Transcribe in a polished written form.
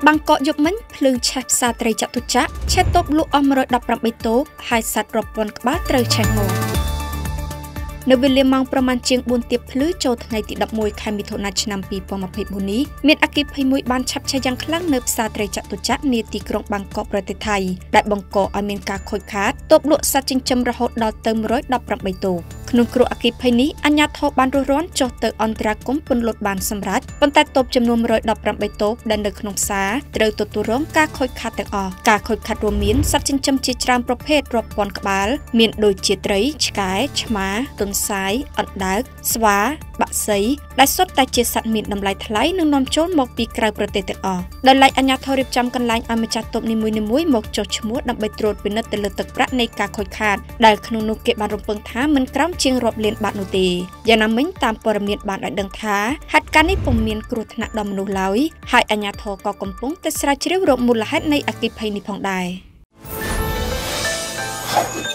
បាងកកយប់មិញភ្លើងឆេះផ្សារត្រីចតុចក្រឆេះតបលក់អស់118តូបហើយសត្វរាប់ពាន់ក្បាលត្រូវឆេះងល់នៅវេលាម៉ោងប្រមាណជាង4ទៀបភ្លឺចូលថ្ងៃទី11ខែមិថុនាឆ្នាំ2024នេះមានអគ្គិភ័យមួយបានឆាប់ឆេះយ៉ាងខ្លាំងនៅផ្សារត្រីចតុចក្រនាទីក្រុងបាងកកប្រទេសថៃដែលបង្កឲ្យមានការខូចខាតតូបលក់សត្វចិញ្ចឹមរហូតដល់ទៅ118តូបក្នុងគ្រោះអគ្គិភ័យនេះអាជ្ញាធរបានរុះរាន់ចុះទៅអន្តរាគមន៍ពន្លត់បានសម្រេចប៉ុន្តែតូបចំនួន118តូបដែលនៅក្នុងផ្សារត្រូវទទួលរងការខូចខាតទាំងអស់ការខូចខាតរួមមានសត្វចិញ្ចឹមជាច្រើនប្រភេទរាប់ពាន់ក្បាលមានដូចជាត្រីឆ្កែឆ្មាទុនសាយអណ្ដើកស្វាបក្សីដែលសុទ្ធតែជាសត្វមានតម្លៃថ្លៃនិងនាំចូលមកពីក្រៅប្រទេសទាំងអស់ដោយឡែកអាជ្ញាធររៀបចំកន្លែងឲ្យម្ចាស់តូបនីមួយៗមកចុះឈ្មោះដើម្បីត្រួតពិនិត្យទៅលើទឹកប្រាក់នៃការខូចខាតដែលក្នុងនោះគេបានរំពឹងថាមិនក្រោមជាងរាប់លានបាតនោះទេយ៉ាងណាមិញតាមព័ត៌មានបានឲ្យដឹងថាហេតុការណ៍នេះពុំមានគ្រោះថ្នាក់ដល់មនុស្សឡើយហើយអាជ្ញាធរក៏កំពុងតែស្រាវជ្រាវរកមូលហេតុនៃអគ្គិភ័យនេះផងដែរ